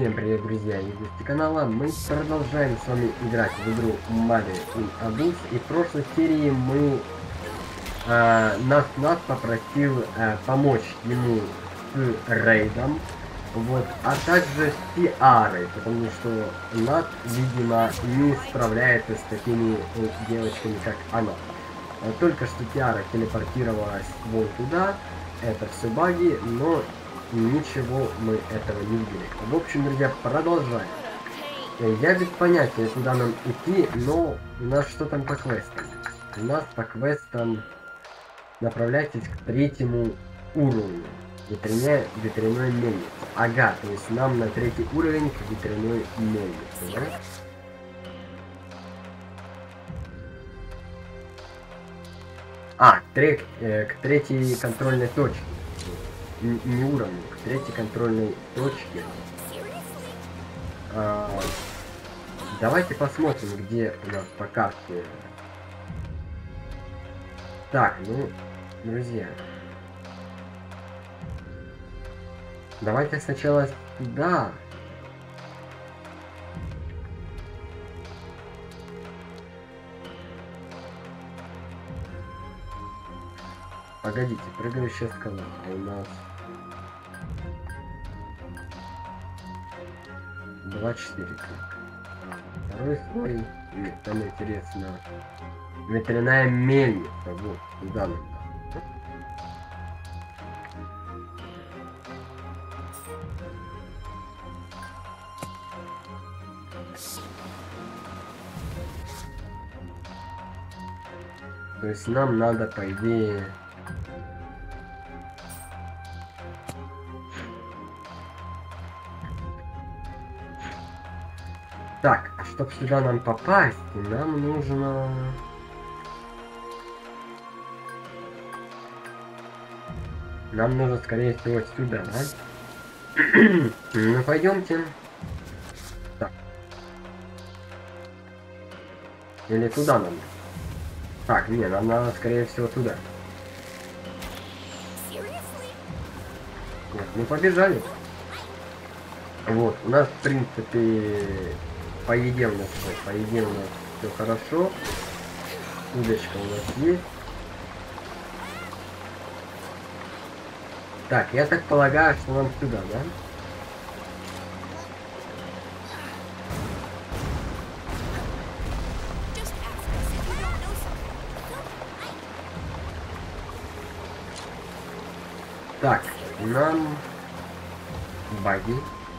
Всем привет, друзья и гости канала. Мы продолжаем с вами играть в игру Mario in Abyss. И в прошлой серии нас попросил помочь ему с рейдом, вот, а также с Тиарой, потому что Нат, видимо, не справляется с такими девочками, как она. Только что Тиара телепортировалась вон туда, это все баги, но ничего мы этого не видели. В общем, друзья, продолжаем. Я без понятия, куда нам идти, но у нас что там по квестам? У нас по квестам направляйтесь к 3-му уровню. Ветряной мельницы. Ага, то есть нам на 3-й уровень к ветряной мельнице, да? К 3-й контрольной точке. Не уровню, к 3-й контрольной точке. Давайте посмотрим, где у нас по карте. Так, ну, друзья. Давайте сначала сюда. Погодите, прыгающая скала. У нас 2-4 клика. Второй слой. Нет, там интересно. Ветряная мельница. Вот, туда надо. То есть нам надо, по идее... Так, а чтобы сюда нам попасть, нам нужно... Нам нужно, скорее всего, сюда, да? Ну, пойдемте. Так. Или туда нам? Так, не, нам надо, скорее всего, туда. Нет, мы побежали. Вот, у нас, в принципе... По еде у нас все хорошо. Удочка у нас есть. Так, я так полагаю, что нам сюда, да? Так, нам баги.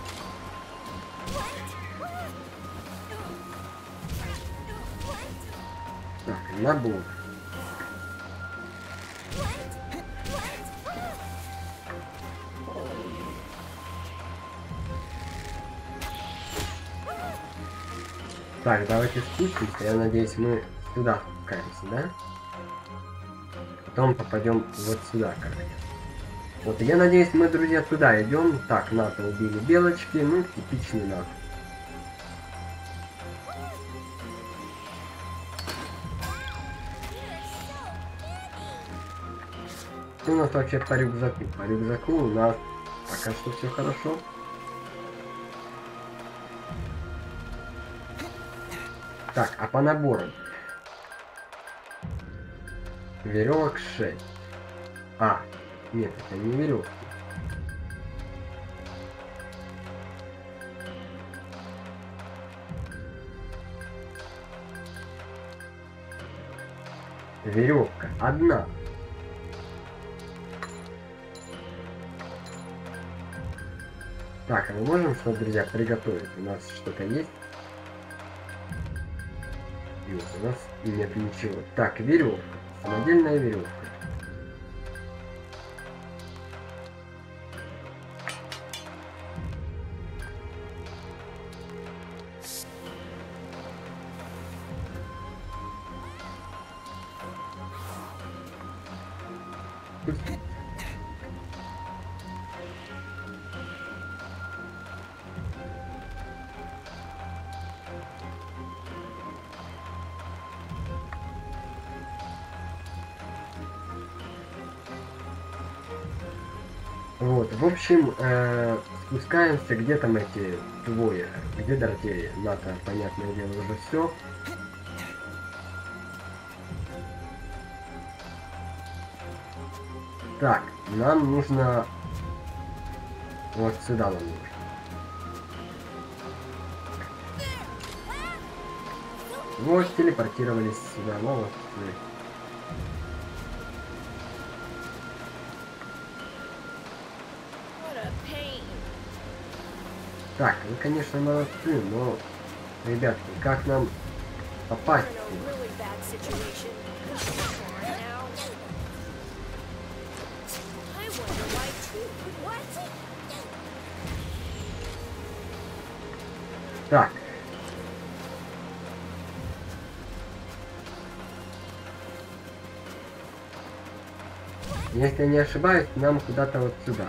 Так, набор. Так, давайте спустимся. Я надеюсь, мы сюда спускаемся, да? Потом попадем вот сюда, короче. Вот, я надеюсь, мы, друзья, туда идем. Так, НАТО убили белочки. Ну, типичный НАТО. Что у нас вообще по рюкзаку? По рюкзаку у нас пока что все хорошо. Так, а по наборам? Веревок 6. Нет, это не веревки. Веревка одна. Так, а мы можем что, друзья, приготовить? У нас что-то есть? Нет, у нас нет ничего. Так, веревка. Самодельная веревка. Вот, в общем, спускаемся, где там эти двое, где Дортея? Ната, понятное дело, уже все. Так, нам нужно вот сюда нам нужно. Вот, телепортировались сюда, ну вот. Так, вы, конечно, молодцы, но, ребятки, как нам попасть сюда? Так. Если я не ошибаюсь, нам куда-то вот сюда.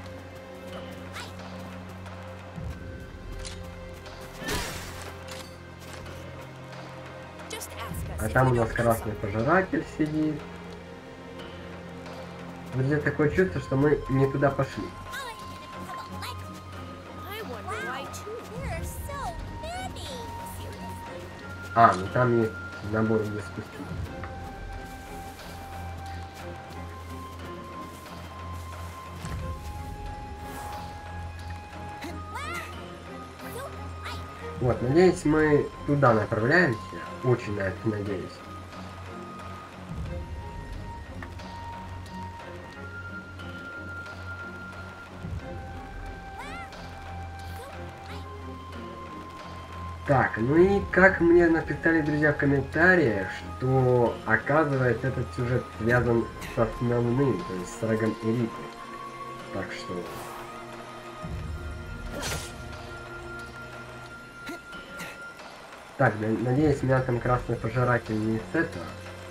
А там у нас красный пожиратель сидит. Друзья, такое чувство, что мы не туда пошли. А, ну там есть набор, где спустить. Вот, надеюсь, мы туда направляемся. Очень на это надеюсь. Так, ну и как мне написали друзья в комментариях, что оказывается этот сюжет связан с основным, то есть с Рогом Элиты. Так что... Так, надеюсь, меня там красный пожиратель не с этого.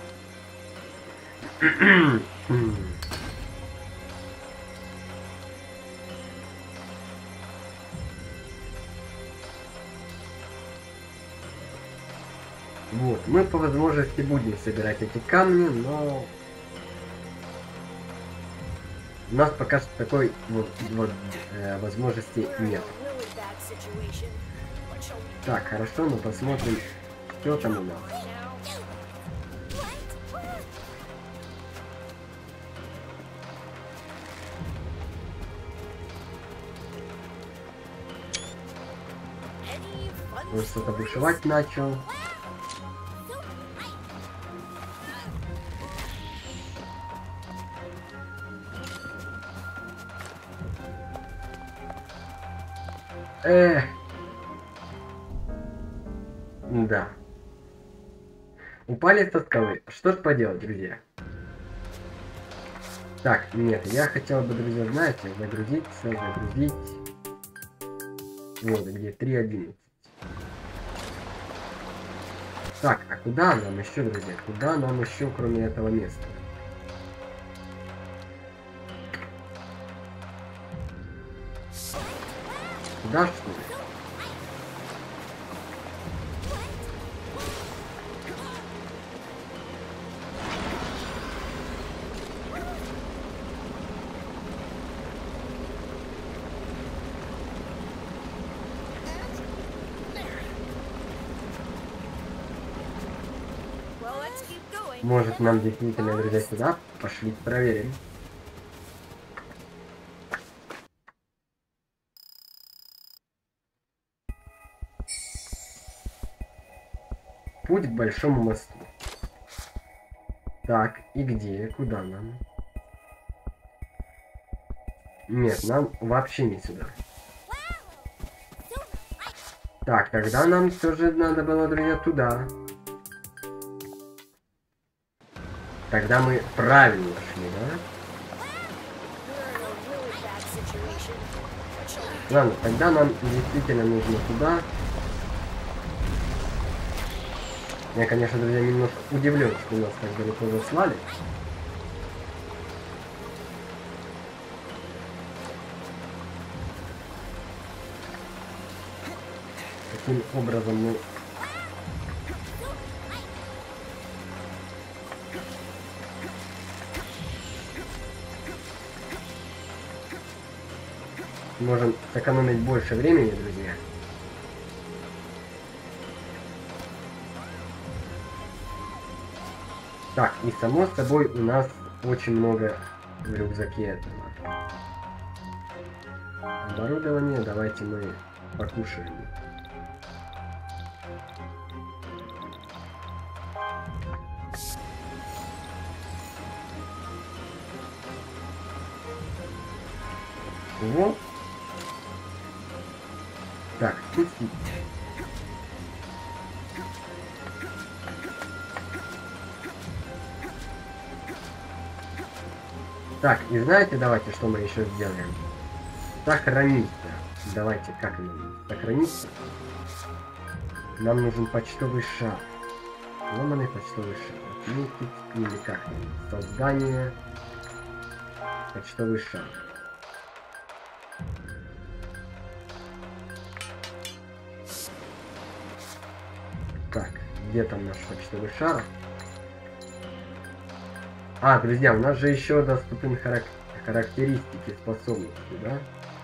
Вот, мы по возможности будем собирать эти камни, но у нас пока что такой возможности нет. Так, хорошо, ну посмотрим, что там у нас. Он что-то бушевать начал. Да. Упали со скалы. Что ж поделать, друзья? Так, нет, я хотел бы, друзья, знаете, загрузиться. Вот, где 3.11. Так, а куда нам еще, друзья? Куда нам еще, кроме этого места? Куда, что ли? Может, нам действительно, друзья, сюда? Пошли проверим. Путь к большому мосту. Так, и где? Куда нам? Нет, нам вообще не сюда. Так, тогда нам все же надо было, друзья, туда. Тогда мы правильно шли, да? Ладно, тогда нам действительно нужно туда. Я, конечно, друзья, немножко удивлен, что нас так далеко заслали. Каким образом мы... сможем сэкономить больше времени, друзья. Так, и само собой у нас очень много в рюкзаке этого оборудования. Давайте мы покушаем. Вот. Так, пустить. Так, и знаете, давайте, что мы еще сделаем? Сохраниться. Давайте, как нам сохраниться? Нам нужен почтовый шар. Ломаный почтовый шар. Отметить, или как? Создание. Почтовый шар. Так, где там наш почтовый шар? А, друзья, у нас же еще доступны характеристики, способности, да?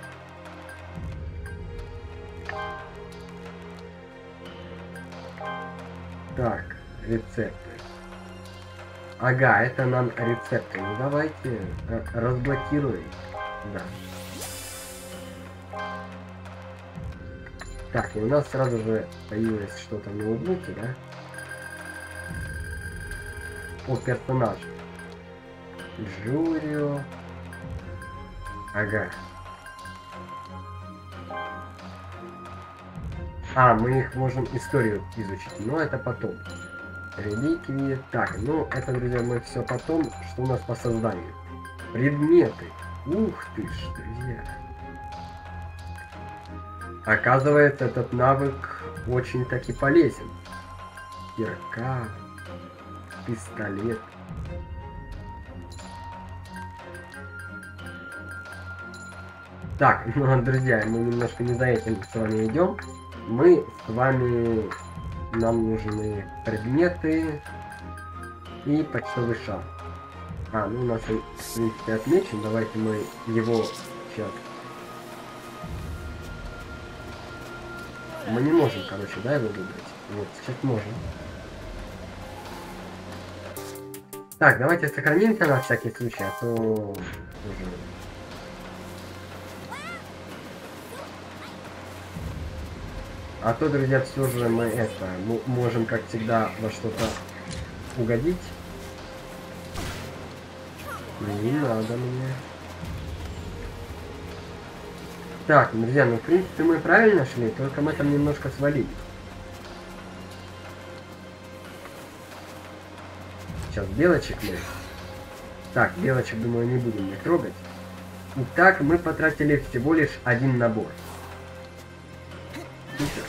Так, рецепты. Ага, это нам рецепты. Ну давайте разблокируем. Да. Так, и у нас сразу же появилось что-то в ноутбуке, да? О, персонаж. Жюрио. Ага. А, мы их можем историю изучить, но это потом. Реликвии. Так, ну это, друзья, мы все потом. Что у нас по созданию? Предметы. Ух ты ж, друзья. Оказывается, этот навык очень-таки полезен. Кирка. Пистолет. Так, ну, друзья, мы немножко не за этим с вами идем. Мы с вами... Нам нужны предметы и почтовый шар. А, ну у нас он, в принципе, отмечен. Давайте мы его сейчас... Мы не можем, короче, да, его выбрать. Вот, сейчас можем. Так, давайте сохранимся на всякий случай, а то уже... А то, друзья, все же мы это можем, как всегда, во что-то угодить. Не надо мне. Так, друзья, ну в принципе мы правильно шли, только мы там немножко свалили. Сейчас белочек мы. Так, белочек, думаю, не будем их трогать. Итак, мы потратили всего лишь один набор. Супер.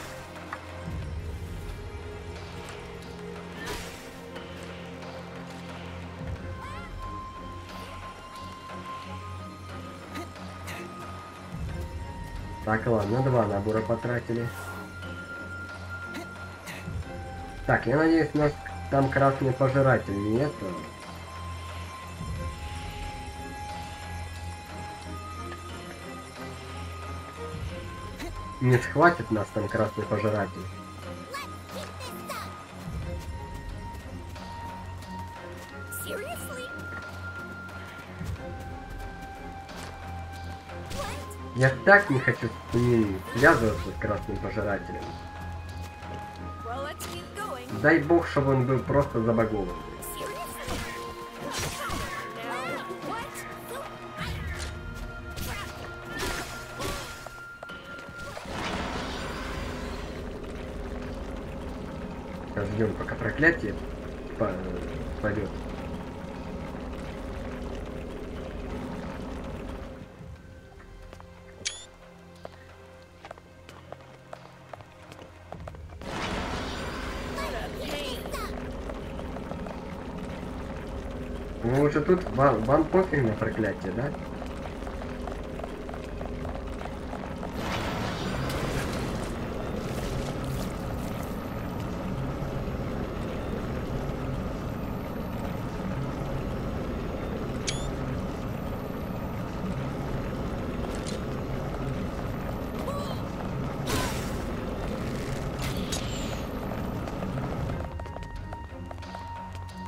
Так, ладно, два набора потратили. Так, я надеюсь, у нас там красный пожиратель нет. Не схватит нас там красный пожиратель. Я так не хочу с ним связываться с красным пожирателем. Дай бог, чтобы он был просто забагован. Сейчас ждем, пока проклятие пойдет. Ну уже тут вам пофиг на проклятие, да?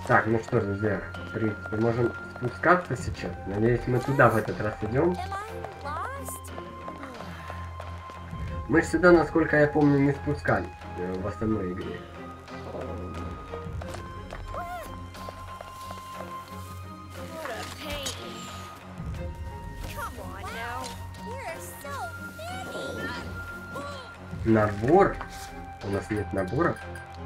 Так, ну что, друзья, в принципе, можем спускаться сейчас. Надеюсь, мы туда в этот раз идем. Мы же сюда, насколько я помню, не спускались в основной игре. Набор? У нас нет наборов?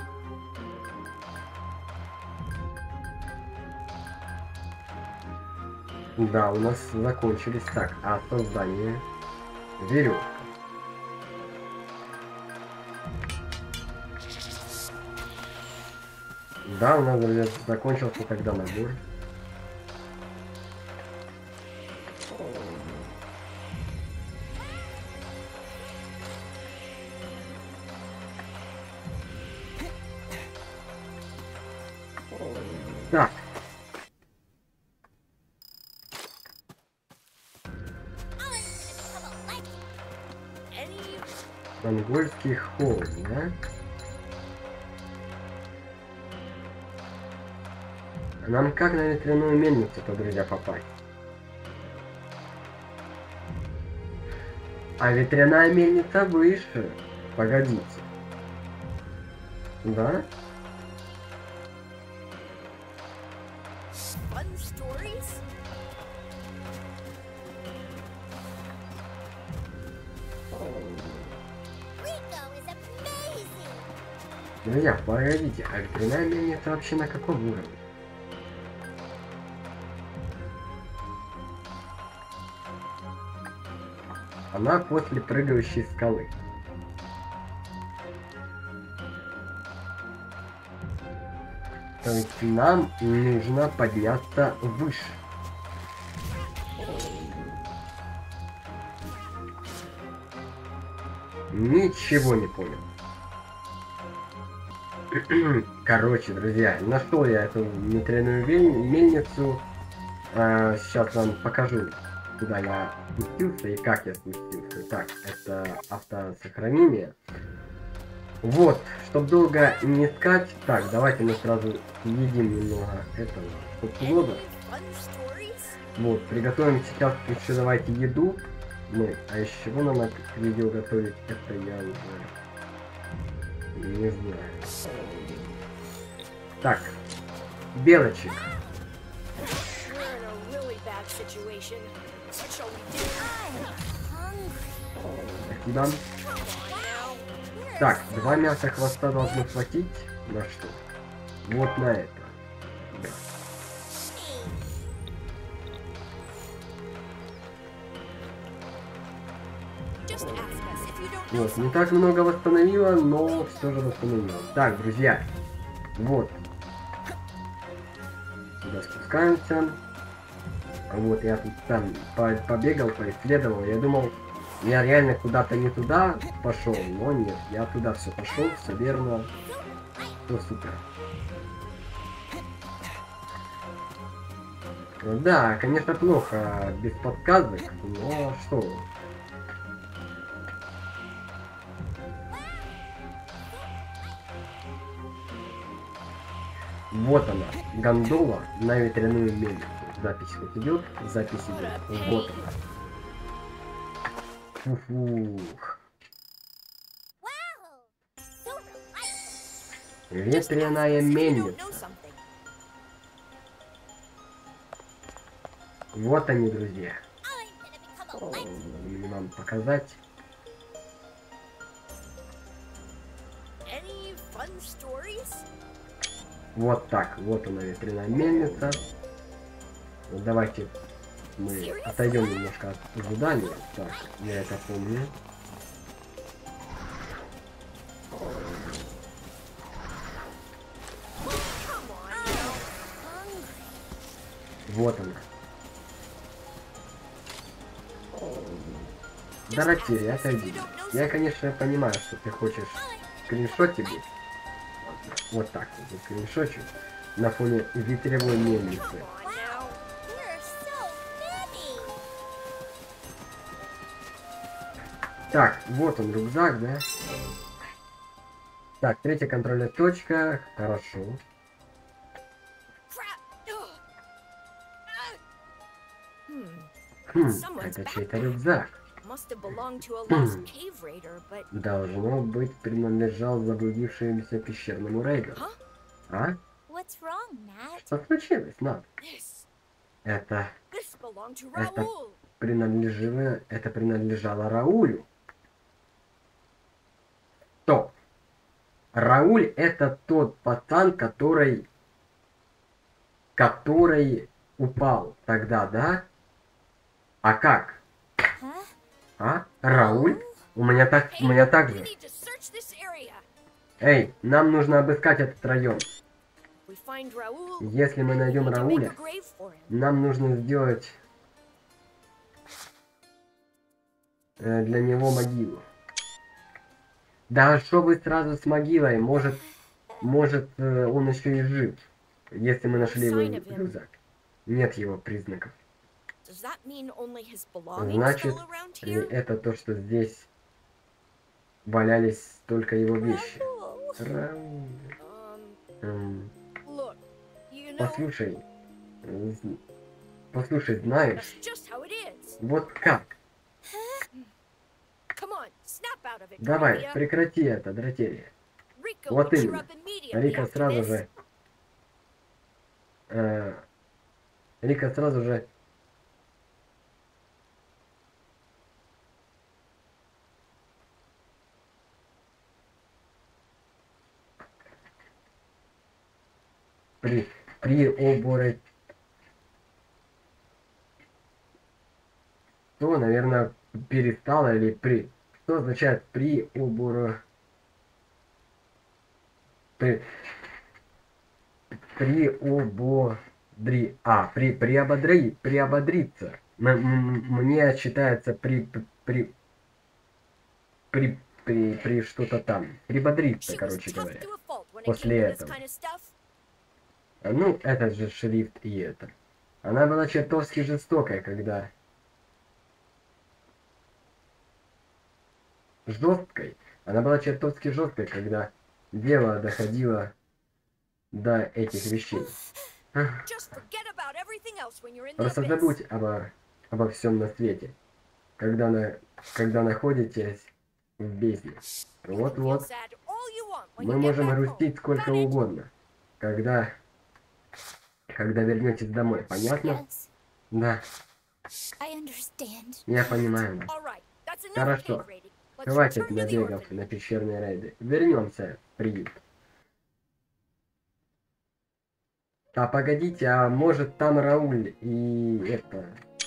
Да, у нас закончились. Так, а создание веревка. Да, у нас, друзья, закончился тогда набор. Так. Монгольский холм, да? Нам как на ветряную мельницу-то, друзья, попасть? А ветряная мельница выше. Погодите. Да? Друзья, погодите, а ветряная мельница вообще на каком уровне? Она после прыгающей скалы. То есть нам нужно подняться выше. Ничего не понял. Короче, друзья, нашел я эту ветряную мельницу. Сейчас вам покажу, куда я спустился и как я спустился. Так, это автосохранение. Вот, чтобы долго не искать. Так, давайте мы сразу съедим немного этого вода. Вот, приготовим сейчас еще давайте еду. Мы, а из чего нам это видео готовить, это я уже не знаю. Так, белочек. Спасибо. Так, 2 мяса хвоста должно хватить. На что? Вот на это. Да. Вот, не так много восстановила, но все же восстановила. Так, друзья, вот. Сюда спускаемся. Вот, я тут там побегал, поисследовал. Я думал, я реально куда-то не туда пошел, но нет. Я туда все пошел, все верно. Все супер. Да, конечно, плохо без подсказок, но что? Вот она, гондола на ветряную мельницу. Запись вот идет, запись идет. Вот она. Фух. Ветряная мельница. Вот они, друзья. Мне вам показать. Вот так, вот она ветряная мельница. Вот давайте мы отойдем немножко от задания. Так, я это помню. Вот она. Доротея, отойди. Я, конечно, понимаю, что ты хочешь скриншот тебе. Вот так вот, скриншотчик на фоне ветряной мельницы. Так, вот он рюкзак, да? Так, третья контрольная точка. Хорошо. Это чей-то рюкзак. Должно быть, принадлежал заблудившемуся пещерному рейду. А? Что случилось, Нат? Это принадлежало Раулю. Стоп. Рауль это тот пацан, который упал тогда, да? А как? А? Рауль? У меня так же. Эй, нам нужно обыскать этот район. Если мы найдем Рауля, нам нужно сделать для него могилу. Да что вы сразу с могилой? Может он еще и жив, если мы нашли его рюкзак. Нет его признаков. Значит ли это то, что здесь валялись только его вещи? Рауль. Послушай, знаешь, вот как? Давай, прекрати это, дратерия. Вот именно. Рика сразу же при обороте. Что, наверное, перестало или при... Что означает при обороте? Приободриться. Мне читается при что-то там. Прибодриться, короче говоря. После этого. Ну, этот же шрифт и это. Она была чертовски жестокая, когда... Она была чертовски жесткой, когда дело доходило до этих вещей. Просто забудь обо всем на свете, когда находитесь в бездне. Вот-вот. Мы можем грустить сколько угодно, когда вернетесь домой. Понятно? Да. Я понимаю. Хорошо. Хватит набегов на пещерные рейды. Вернемся в приют. А погодите, а может там Рауль и это...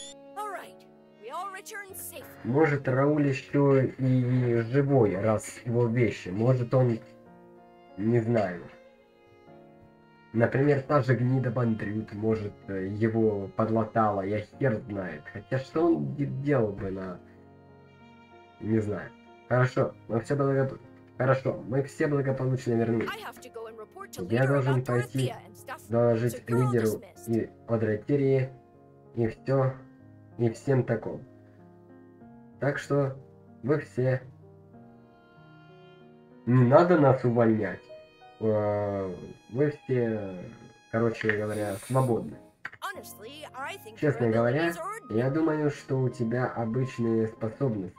Может Рауль еще и живой, раз его вещи. Может он... Не знаю. Например, та же гнида Бандрют, может, его подлатала, я хер знает. Хотя что он делал бы на... Не знаю. Хорошо, мы все благополучно вернулись. Я должен пойти доложить лидеру и Одрайтерии и всем таком. Так что вы все... Не надо нас увольнять. Вы все, короче говоря, свободны. Честно говоря, я думаю, что у тебя обычные способности.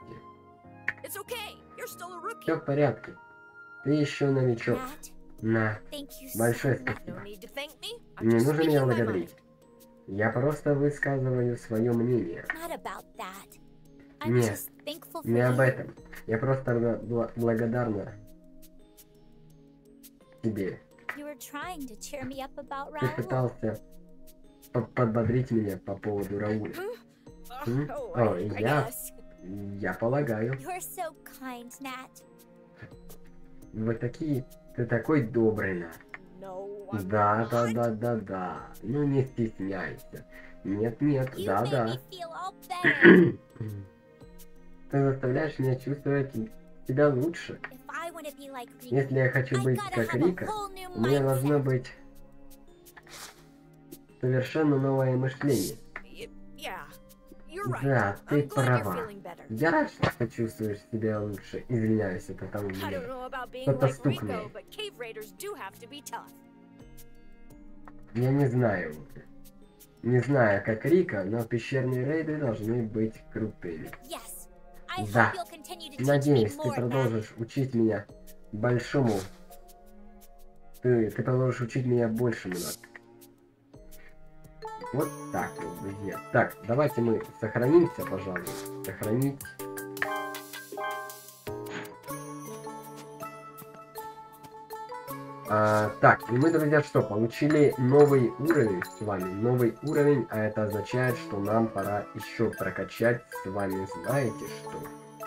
Все в порядке. Ты еще новичок. На. Большое спасибо. Не нужно меня благодарить. Я просто высказываю свое мнение. Нет, не об этом. Я просто благодарна тебе. Ты пытался подбодрить меня по поводу Рауля. О, я полагаю. Ты такой добрый, Нат. Да. Ну не стесняйся. Нет, да. Ты заставляешь меня чувствовать себя лучше. Если я хочу быть как Рика, у меня должно быть совершенно новое мышление. Да, ты права. Я рад, что ты чувствуешь себя лучше. Извиняюсь, это там у меня кто-то стукнул. Я не знаю. Не знаю, как Рика, но пещерные рейды должны быть крутыми. Да. Надеюсь, ты продолжишь учить меня большому. Ты продолжишь учить меня большему. Вот так вот, друзья. Так, давайте мы сохранимся, пожалуй. Сохранить. Так, и мы, друзья, что? Получили новый уровень с вами. Новый уровень, а это означает, что нам пора еще прокачать с вами, знаете что?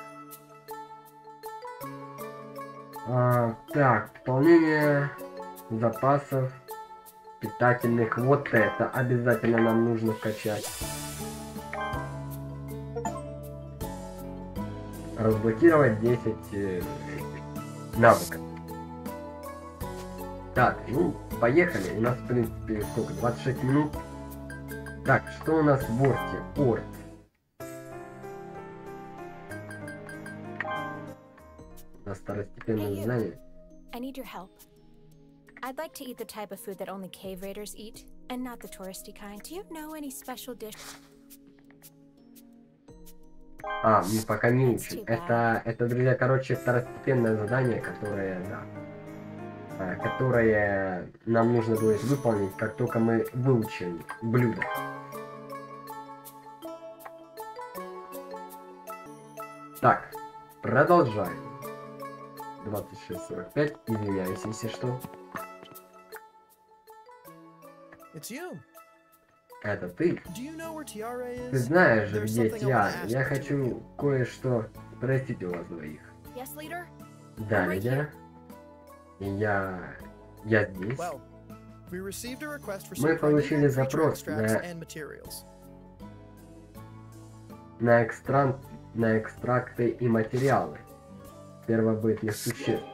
Так, пополнение запасов питательных. Вот это обязательно нам нужно вкачать. Разблокировать 10 навыков. Так, ну, поехали. У нас, в принципе, сколько? 26 минут. Так, что у нас в Орте? Орт. У нас второстепенное задание. I'd like to eat the type of food that only cave raiders eat, and not the touristy kind. Do you know any special dish? Мы пока не учим. Это, друзья, короче, второстепенное задание, которое, да, которое нам нужно будет выполнить, как только мы выучим блюдо. Так, продолжаем. 26:45, извиняюсь, если что. Это ты? Ты знаешь же, где Тиара? Я хочу кое-что спросить у вас двоих. Да, лидер. И я здесь. Мы получили запрос на экстракты и материалы первобытных существ.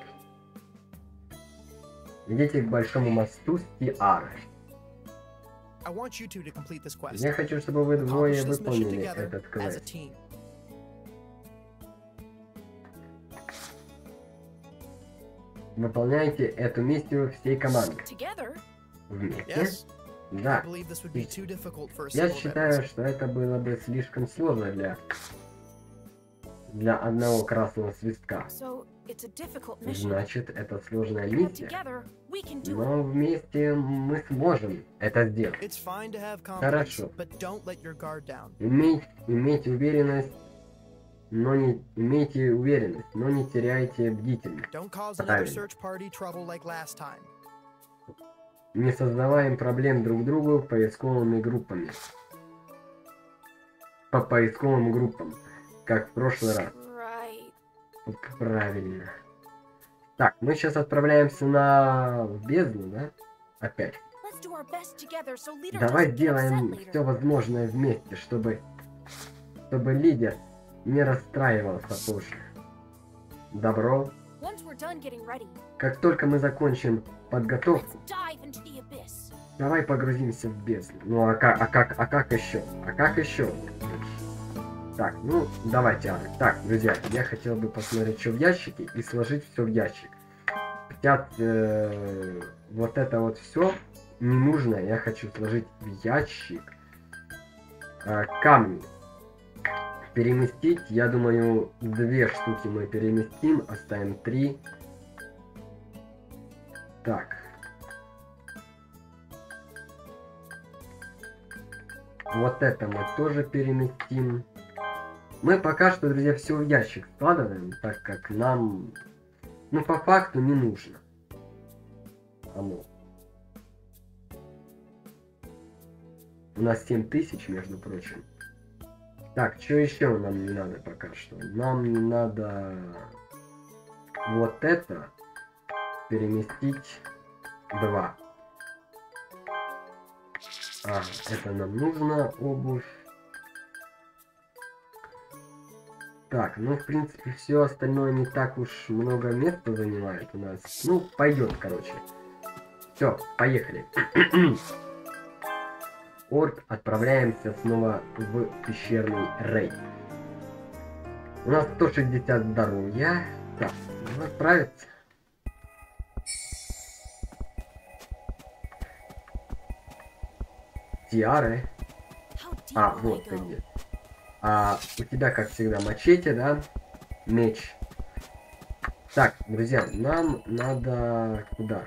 Идите к большому мосту с Тиарой. Я хочу, чтобы вы двое выполнили этот квест. Выполняйте эту миссию всей командой. Вместе? Да. Я считаю, что это было бы слишком сложно для одного красного свистка. Значит, это сложная миссия. Но вместе мы сможем это сделать. Хорошо. Имейте уверенность, но не теряйте бдительность. Правильно. Не создаваем проблем друг другу поисковыми группами. По поисковым группам, как в прошлый раз. Правильно. Так, мы сейчас отправляемся в бездну, да? Опять. Давай сделаем все возможное вместе, чтобы лидер не расстраивался позже. Добро. Как только мы закончим подготовку, давай погрузимся в бездну. Ну а как еще? А как еще? Так, ну давайте. Так, друзья, я хотел бы посмотреть, что в ящике, и сложить все в ящик. Хотя вот это вот все ненужное я хочу сложить в ящик. Камни. Переместить, я думаю, 2 штуки мы переместим, оставим 3. Так. Вот это мы тоже переместим. Мы пока что, друзья, все в ящик складываем, так как нам, ну, по факту не нужно. Оно. У нас 7000, между прочим. Так, что еще нам не надо пока что? Нам не надо вот это переместить 2. Это нам нужно, обувь. Так, ну, в принципе, все остальное не так уж много места занимает у нас. Ну, пойдет, короче. Все, поехали. Орт, отправляемся снова в пещерный рейд. У нас 160 здоровья. Так, нужно отправиться. Тиары. А, вот ты где. А у тебя, как всегда, мачете, да? Меч. Так, друзья, нам надо куда?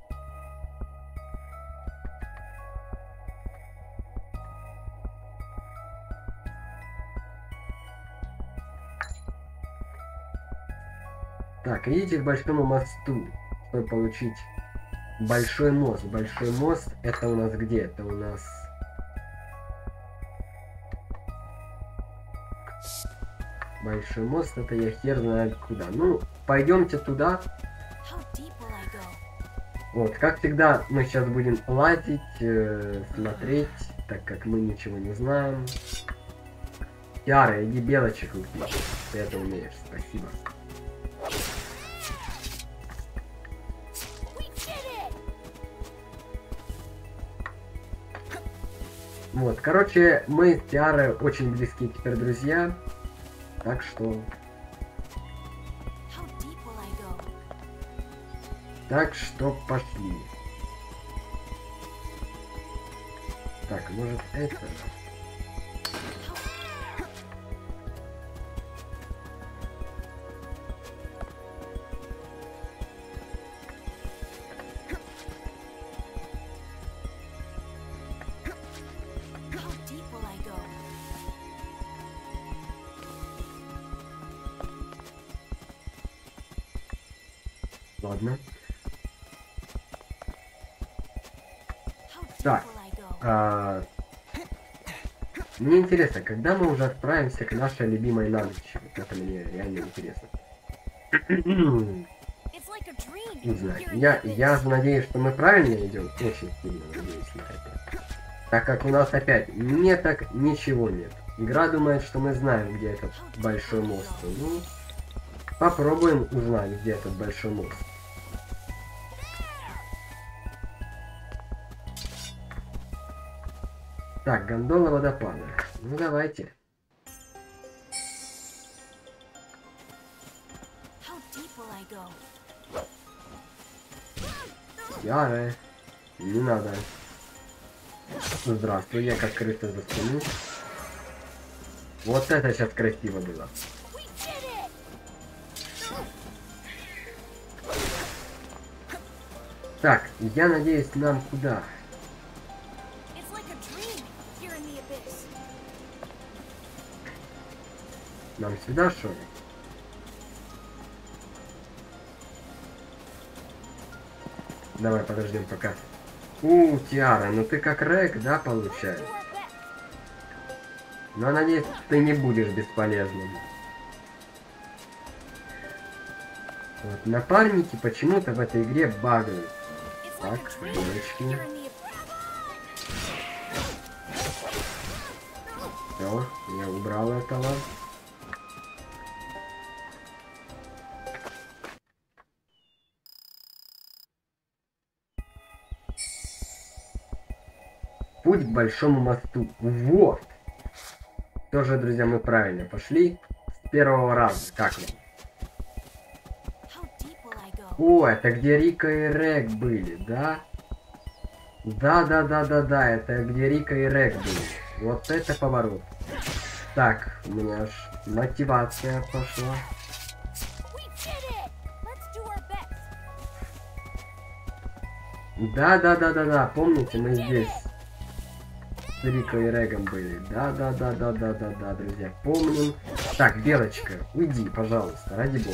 Так, идите к большому мосту, чтобы получить большой мост. Большой мост это у нас где? Это у нас... Большой мост это я хер знает куда. Ну, пойдемте туда. Вот, как всегда, мы сейчас будем лазить, смотреть, так как мы ничего не знаем. Яра, иди белочек убей. Ты это умеешь, спасибо. Вот, короче, мы с Тиарой очень близкие теперь друзья. Так что... Так что пошли. Так, может это... Ладно. Так. Мне интересно, когда мы уже отправимся к нашей любимой на ночь? Вот это мне реально интересно. Не знаю. Я надеюсь, что мы правильно идем. Очень сильно надеюсь на это. Так как у нас опять не так ничего нет. Игра думает, что мы знаем, где этот большой мост. Ну, попробуем узнать, где этот большой мост. Так, гондола водопада. Ну давайте. Яра, не надо. Здравствуй, я как крыса за спину. Вот это сейчас красиво было. Так, я надеюсь, нам куда? Нам сюда, что ли? Давай подождем пока. Тиара, ну ты как Рэг, да, получается? Но надеюсь, ты не будешь бесполезным. Вот, напарники почему-то в этой игре багают. Так, девочки. Все, я убрал этого. Путь к большому мосту. Вот. Тоже, друзья, мы правильно пошли. С первого раза. Как вам? О, это где Рика и Рэг были, да? Да, это где Рика и Рэг были. Вот это поворот. Так, у меня аж мотивация пошла. Да, помните, мы здесь с Рико и Рэгом были. Да, друзья, помним. Так, Белочка, уйди, пожалуйста, ради бога.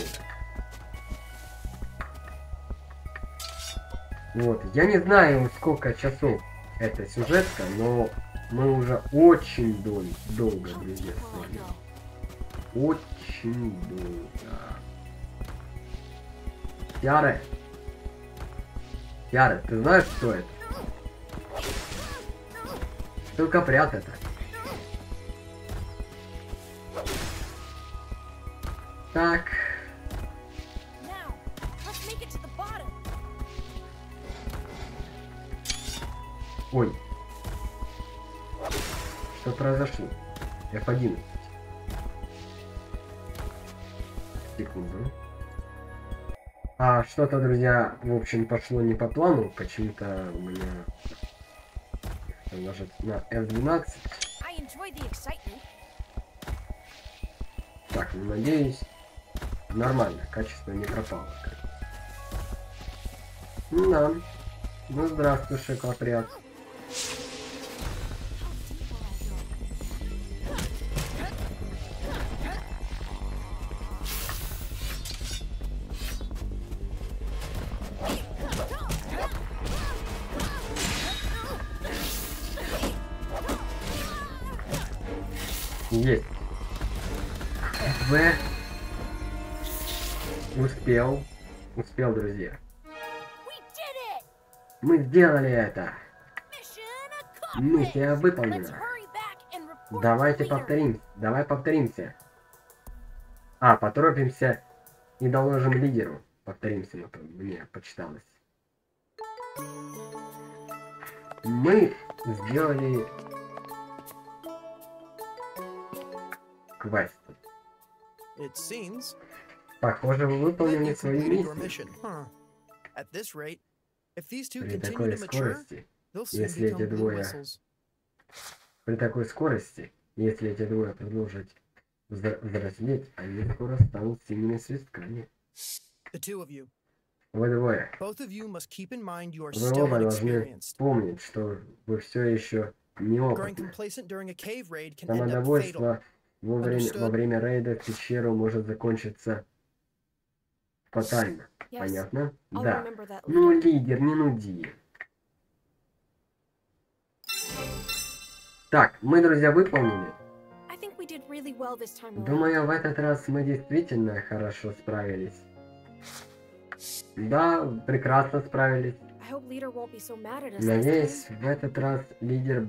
Вот, я не знаю, сколько часов эта сюжетка, но мы уже очень долго, друзья, с вами. Очень долго. Яра, ты знаешь, что это? Только прятать это. Так. Ой. Что произошло? F11. Секунду. Что-то, друзья, в общем, пошло не по плану. Почему-то у меня нажать на F12. I enjoy the excitement. Так, ну, надеюсь, нормально, качество не пропало. Да. Ну, здравствуй, шокоопряд. Есть. В. Успел, друзья. Мы сделали это. Миссия выполнена. Давай повторимся. Поторопимся и доложим лидеру. Повторимся, мне почиталось. Мы сделали квест. Похоже, вы выполнили свою миссию. При такой скорости, если эти двое продолжат взрослеть, они скоро станут синими свистками. Вы двое. Вы оба должны помнить, что вы все еще неопытны. Самодовольство во время рейда в пещеру может закончиться фатально. Понятно? Да. Ну, лидер, не нуди. Так, мы, друзья, выполнили. Думаю, в этот раз мы действительно хорошо справились. Да, прекрасно справились. Надеюсь, в этот раз лидер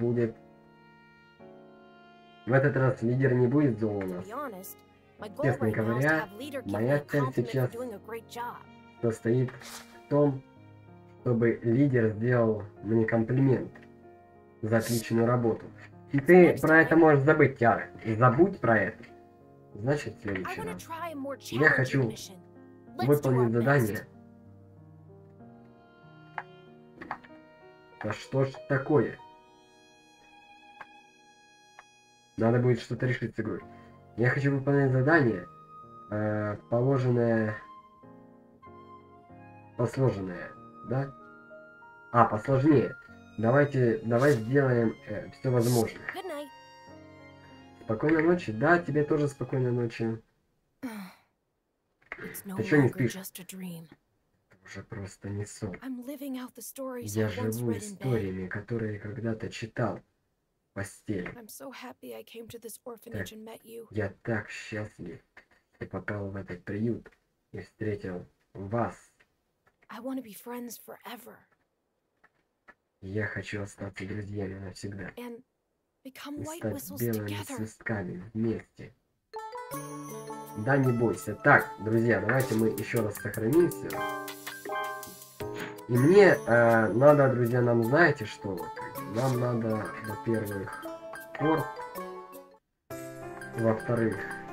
не будет зол у нас. Честно говоря, моя цель сейчас состоит в том, чтобы лидер сделал мне комплимент за отличную работу. И ты про это можешь забыть, Тиара. Забудь про это. Значит, следующий раз. Я хочу выполнить задание. Да что ж такое? Надо будет что-то решить с игрой. Я хочу выполнять задание, посложенное, да? Посложнее. Давай сделаем все возможное. Спокойной ночи. Да, тебе тоже спокойной ночи. Ты что не спишь? Это уже просто не сон. Я живу историями, которые когда-то читал в постели. Я так счастлив, что попал в этот приют и встретил вас. Я хочу остаться друзьями навсегда. И стать белыми свистками вместе. Да, не бойся. Так, друзья, давайте мы еще раз сохранимся. И мне надо, друзья, нам знаете что? Нам надо, во-первых, порт. Во-вторых...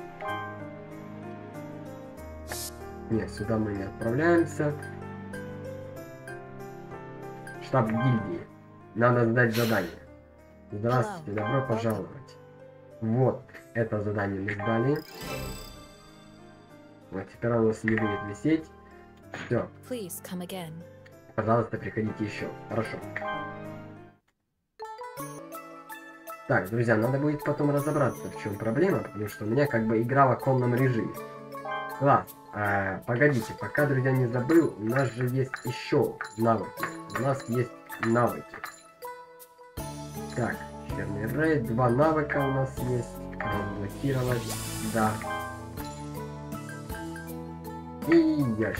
Нет, сюда мы не отправляемся. Штаб гильдии. Надо сдать задание. Здравствуйте, добро пожаловать. Вот, это задание мы сдали. Вот, теперь оно у нас не будет висеть. Все. Пожалуйста, приходите еще. Хорошо. Так, друзья, надо будет потом разобраться, в чем проблема, потому что у меня как бы игра в оконном режиме. Класс. Погодите, пока, друзья, не забыл, у нас же есть еще навыки. У нас есть навыки. Так, черный рейд, 2 навыка у нас есть. Разблокировать, да. И ящик.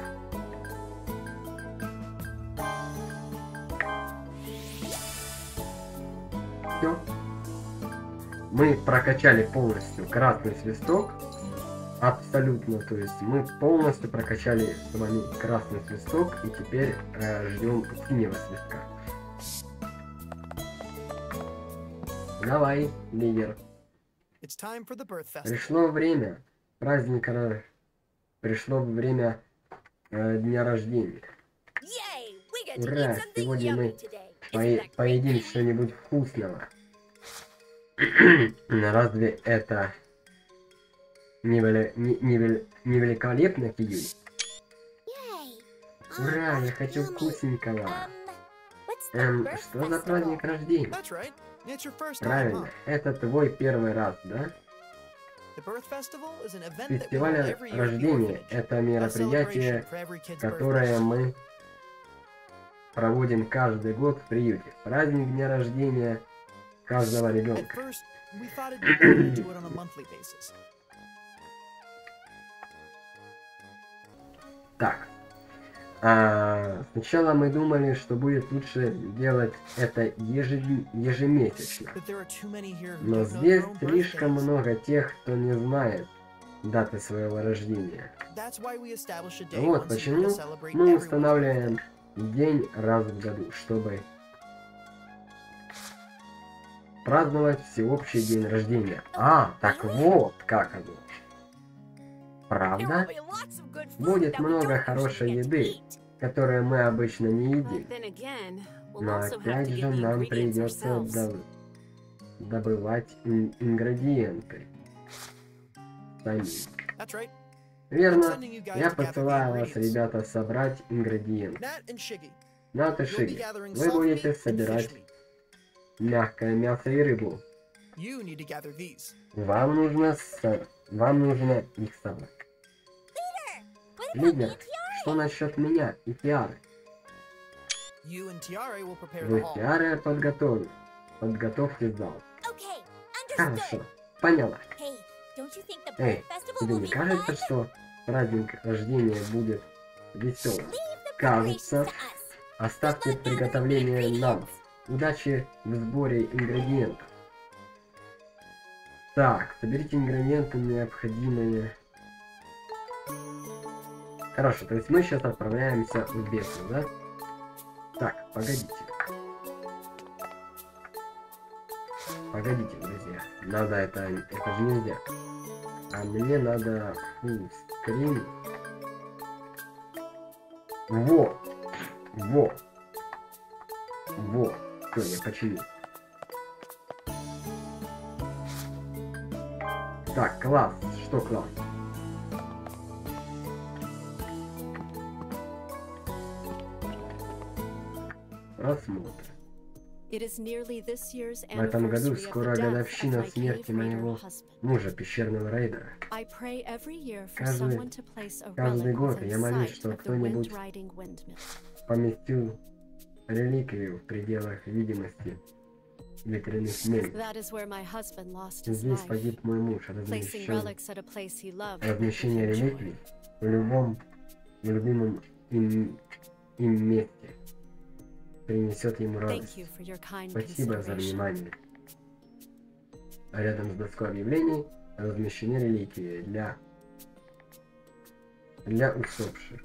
Все. Мы прокачали полностью красный свисток. Абсолютно, то есть мы полностью прокачали с вами красный свисток и теперь ждем синего свистка. Давай, лидер. Пришло время праздника, пришло время дня рождения. Ура! Сегодня мы поедим что-нибудь вкусного. Разве это не великолепно, Киюй? Ура, я хочу вкусненького. Что за праздник рождения? Правильно, это твой первый раз, да? Фестиваль рождения – это мероприятие, которое мы проводим каждый год в приюте. Праздник дня рождения каждого ребенка. Так. Сначала мы думали, что будет лучше делать это ежемесячно. Но здесь слишком много тех, кто не знает даты своего рождения. Вот почему мы устанавливаем день раз в году, чтобы праздновать всеобщий день рождения. Так вот как оно. Правда? Будет много хорошей еды, которую мы обычно не едим. Но опять же нам придется добывать ингредиенты сами. Верно. Я посылаю вас, ребята, собрать ингредиенты. Нат и Шиги, вы будете собирать мягкое мясо и рыбу. Вам нужно их собрать. Лидер, что насчет меня и Тиары? Вы Тиары подготовьте зал. Хорошо, поняла. Эй, тебе не кажется, что праздник рождения будет веселым? Кажется. Оставьте приготовление нам. Удачи в сборе ингредиентов. Так, соберите ингредиенты, необходимые. Хорошо, то есть мы сейчас отправляемся в бездну, да? Так, погодите. Погодите, друзья. Надо это же нельзя. А мне надо full screen. Во! Все, я починил. Так, класс. Что класс? Просмотр. В этом году скоро годовщина смерти моего мужа, пещерного рейдера. Каждый год я молюсь, что кто-нибудь поместил реликвию в пределах видимости ветряных мельниц. Здесь погиб мой муж. Размещение реликвий в любимом им месте принесет ему радость. Спасибо за внимание. Рядом с доской объявлений размещены реликвии для усопших.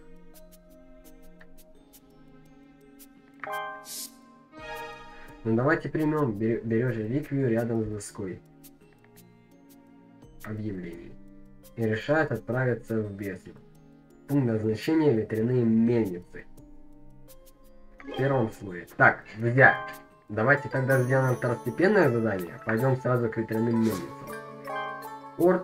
Ну давайте примем, берешь реликвию рядом с доской объявлений и решает отправиться в бездну. Пункт назначения ветряные мельницы. В первом слое. Так, друзья, давайте тогда сделаем второстепенное задание. Пойдем сразу к ветряным мельницам. Порт.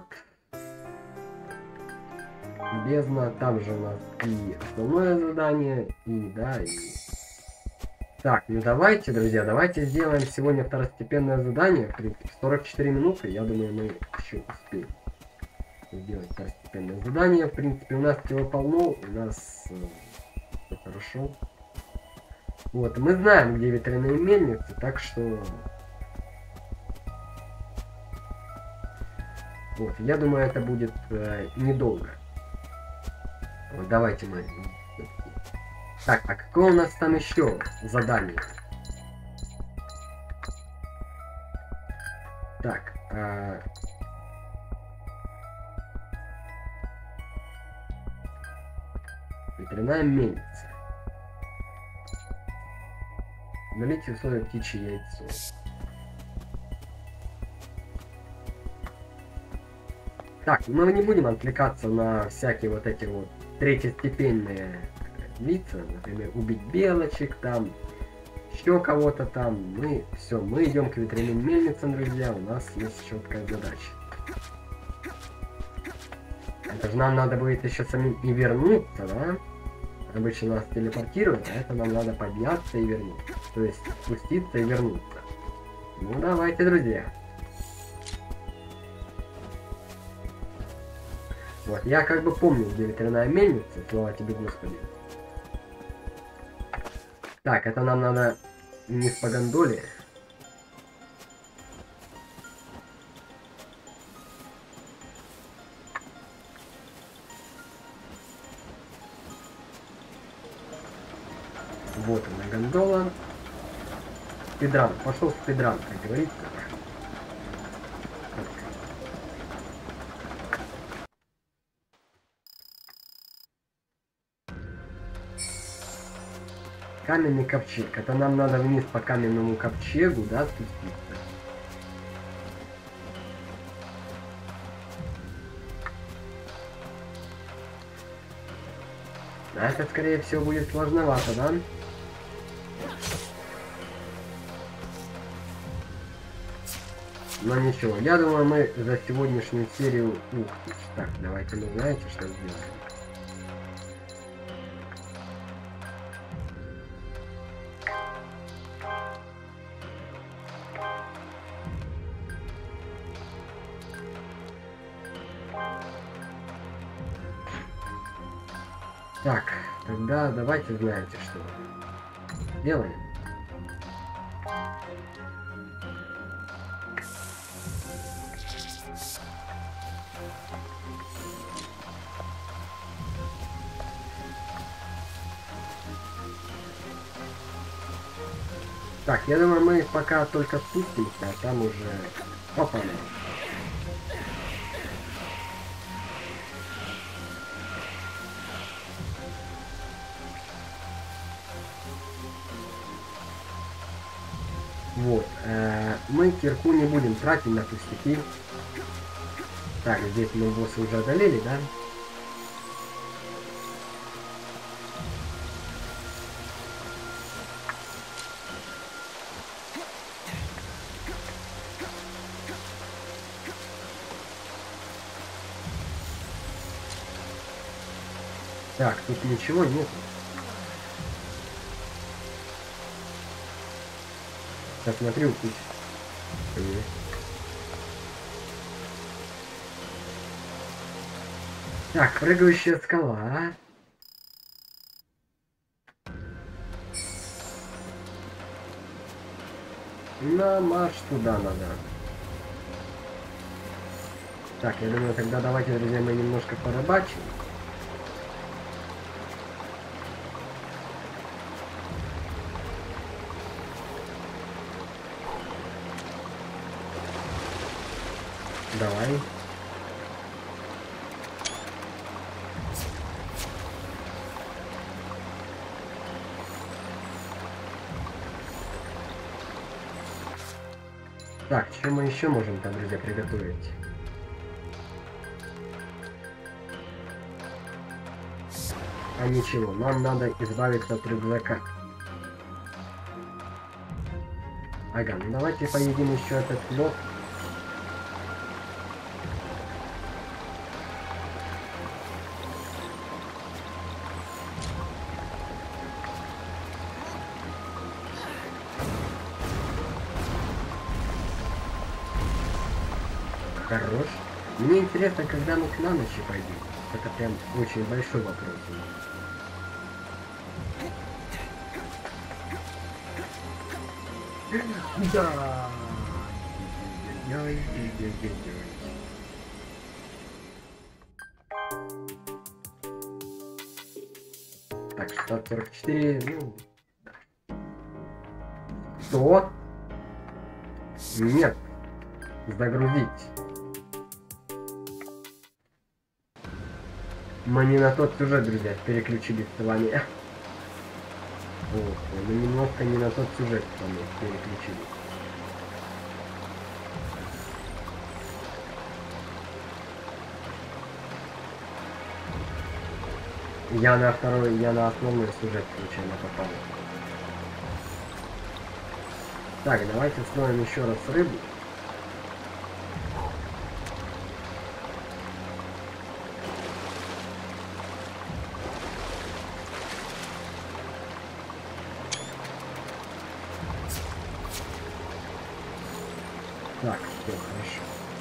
Бездна. Там же у нас и основное задание. И да, и... Так, ну давайте, друзья, давайте сделаем сегодня второстепенное задание. В принципе, 44 минуты. Я думаю, мы еще успеем сделать второстепенное задание. В принципе, у нас всего полно. У нас все хорошо. Вот, мы знаем, где ветряные мельницы, так что... Вот, я думаю, это будет недолго. Вот, давайте мы... Так, а какое у нас там еще задание? Так, ветряная мельница. Налейте в соли птичье яйцо. Так, мы не будем отвлекаться на всякие вот эти вот третьестепенные лица, например, убить белочек, там еще кого-то там. Мы все, мы идем к ветряным мельницам, друзья. У нас есть четкая задача. Это же нам надо будет еще самим и вернуться, да? Обычно нас телепортируют, а это нам надо подняться и вернуться. То есть спуститься и вернуться. Ну давайте, друзья. Вот, я как бы помню, где ветряная мельница, слава тебе, Господи. Так, это нам надо вниз по гондоле. Вот она, гондола. Спидран. Пошел спидран, как говорится. Каменный ковчег. Это нам надо вниз по каменному ковчегу, да, спуститься. А это, скорее всего, будет сложновато, да? Но ничего, я думаю, мы за сегодняшнюю серию... Ух ты, так, давайте мы знаете, что сделаем. Так, тогда давайте знаете, что делаем. Так, я думаю, мы пока только спустимся, а там уже попали. Вот, мы кирку не будем тратить на пустяки. Так, здесь мы босса уже одолели, да? Так, тут ничего нет. Посмотрю, пусть. Так, прыгающая скала. На марш туда надо. Так, я думаю, тогда давайте, друзья, мы немножко порыбачим. Давай. Так, что мы еще можем там, друзья, приготовить? А ничего, нам надо избавиться от рюкзака. Ага, ну давайте поедим еще этот лед. Хорош. Мне интересно, когда мы к на ночи пойдем. Это прям очень большой вопрос. Да. Так, 644, ну... Что? Нет. Загрузить. Мы не на тот сюжет, друзья, переключились с вами. Вот, мы немножко не на тот сюжет с вами переключились. Я на основной сюжет случайно попал. Так, давайте встроим еще раз рыбу. Так, все хорошо.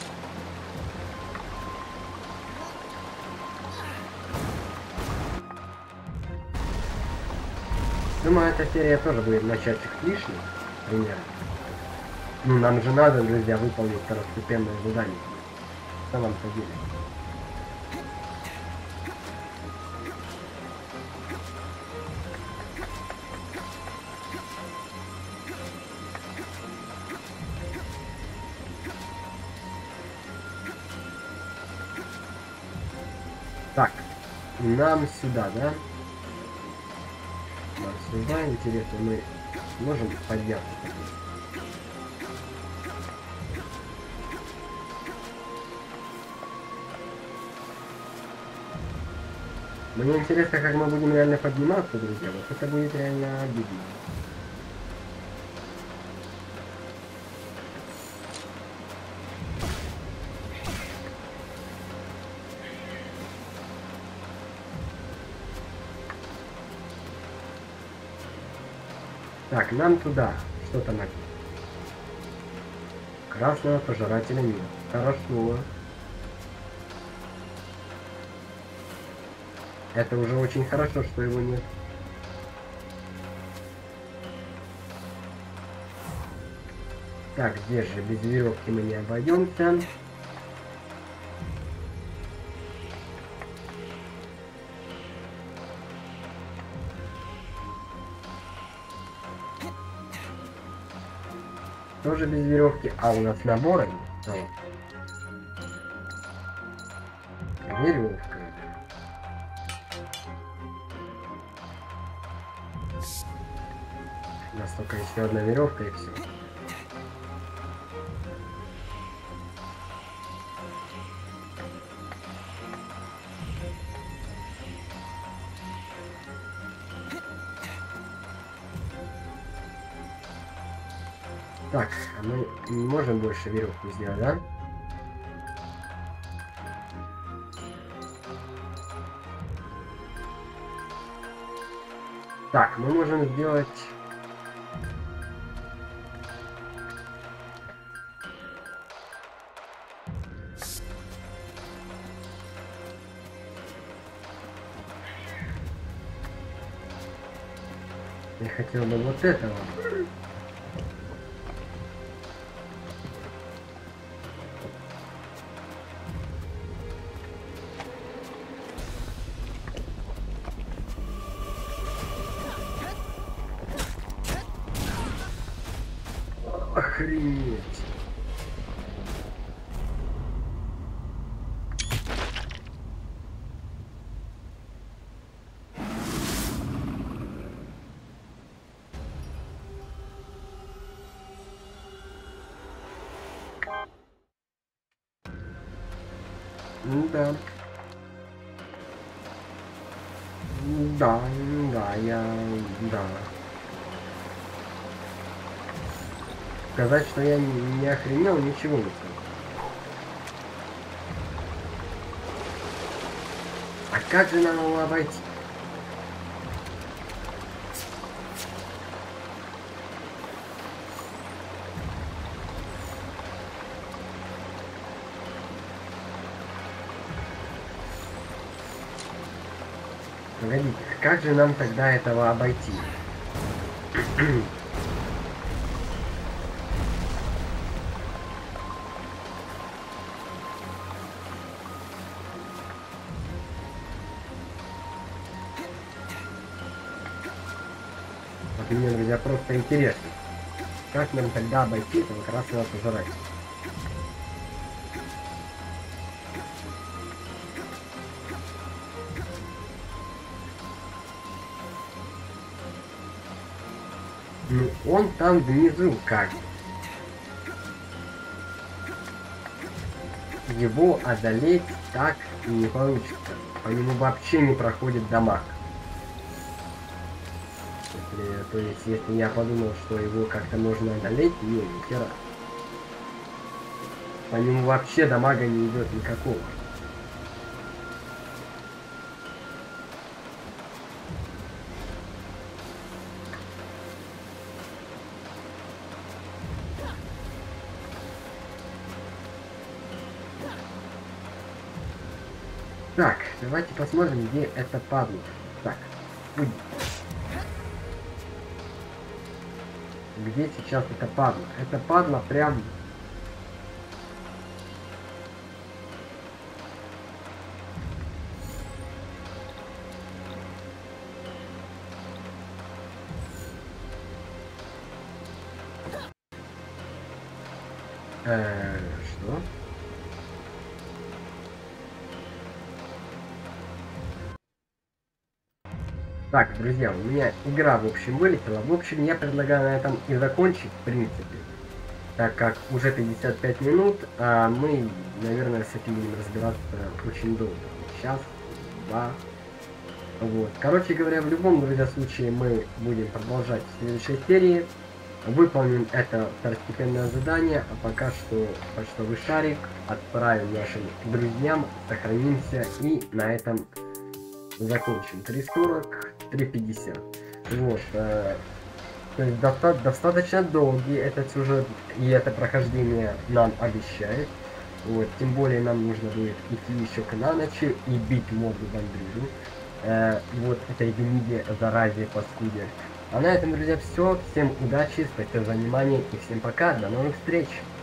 Думаю, эта серия тоже будет на часик лишний, примерно. Ну, нам же надо, друзья, выполнить второстепенное задание. В самом-то деле. Так, нам сюда, да? Нам сюда, интересно, мы можем подняться? Мне интересно, как мы будем реально подниматься, друзья. Вот это будет реально обидно. Так, нам туда. Что там написано? Красного пожирателя нет. Хорошо. Это уже очень хорошо, что его нет. Так, здесь же без веревки мы не обойдемся. Тоже без веревки. А у нас наборы. Веревка. У нас только еще одна веревка и все. Так, а мы не можем больше веревку сделать, да? Так, мы можем сделать... Я хотел бы вот этого. Охренеть. Ну да. Да, да. Сказать, что я не охренел, ничего не скажу. А как же нам его обойти? Погодите, как же нам тогда этого обойти? Вот мне, друзья, просто интересно, как нам тогда обойти этого красного пожирателя? Ну, он там внизу как бы. Его одолеть так не получится. По нему вообще не проходит дамаг. То есть, если я подумал, что его как-то можно одолеть, не, ни хера. По нему вообще дамага не идет никакого. Так, давайте посмотрим, где это падла. Так, уйди. Где сейчас это падла? Это падла прям... Что? Так, друзья, у меня игра, в общем, вылетела. В общем, я предлагаю на этом и закончить, в принципе. Так как уже 55 минут, а мы, наверное, с этим будем разбираться очень долго. Час, два. Вот. Короче говоря, в любом, друзья, случае мы будем продолжать в следующей серии. Выполним это второстепенное задание, а пока что почтовый шарик отправим нашим друзьям, сохранимся и на этом закончим. 3.40, 3.50. Вот. То есть достаточно долгий этот сюжет и это прохождение нам обещает. Вот. Тем более нам нужно будет идти еще к ночи и бить морду Бандрюду. Вот этой гниде, заразе, паскуде. А на этом, друзья, все. Всем удачи, спасибо за внимание и всем пока. До новых встреч!